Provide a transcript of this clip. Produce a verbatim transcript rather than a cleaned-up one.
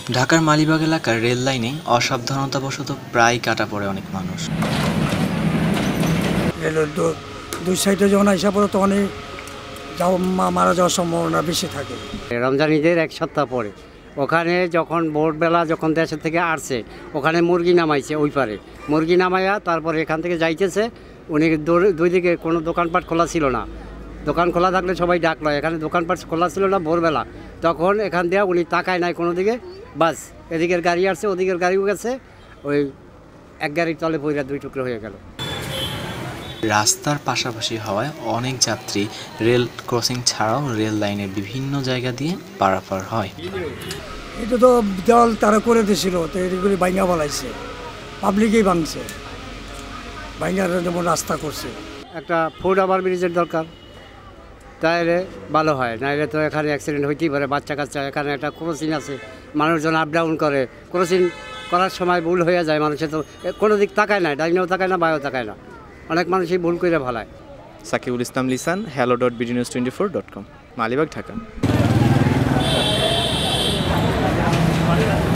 ঢাকার মালিবাগ এলাকার রেল লাইনে অসাবধানতাবশত প্রায় কাটা পড়ে অনেক মানুষ। রেলের দুই সাইডে যখন আইসা পড়ে তখনই মারা যাওয়ার সম্ভাবনা বেশি থাকে। রমজান ঈদের এক সপ্তাহ পরে ওখানে যখন ভোরবেলা যখন দেশের থেকে আসছে ওখানে মুরগি নামাইছে, ওই পারে মুরগি নামাইয়া তারপরে এখান থেকে যাইতেছে। উনি দুই দিকে কোনো দোকানপাট খোলা ছিল না, দোকান খোলা থাকলে সবাই ডাকলো, এখানে দোকানপাট খোলা ছিল না ভোরবেলা। তখন এখান দিয়ে উনি তাকায় নাই কোনো দিকে, বাস এদিকের গাড়ি আসছে ওদিকের গাড়িও গেছে, ওই এক গাড়ির তলে পইরা দুই টুকরো হয়ে গেল। রাস্তার পাশাপাশি হওয়ায় অনেক যাত্রী রেল ক্রসিং ছাড়াও রেল লাইনের বিভিন্ন জায়গা দিয়ে পারাপার হয়। এটা তো দেওয়াল তারা করে দিয়েছিল, তো এগুলি ভাঙা বলাইছে, পাবলিকেই ভাঙছে, ভাঙার যেমন রাস্তা করছে। একটা ফুট ওভার ব্রিজের দরকার, তাইলে ভালো হয়, নাইলে তো এখানে অ্যাক্সিডেন্ট হইতেই পারে। বাচ্চা কাচ্চা, এখানে একটা ক্রসিং আছে, মানুষজন আপ ডাউন করে, ক্রসিং করার সময় ভুল হয়ে যায়। মানুষের তো কোনো দিক তাকায় না, ডাইনেও তাকায় না, বায়ও তাকায় না, অনেক মানুষই ভুল করে ভালায়। Sakibul Islam Lisan, hello dot BD news twenty four dot com, Malibagh, Dhaka.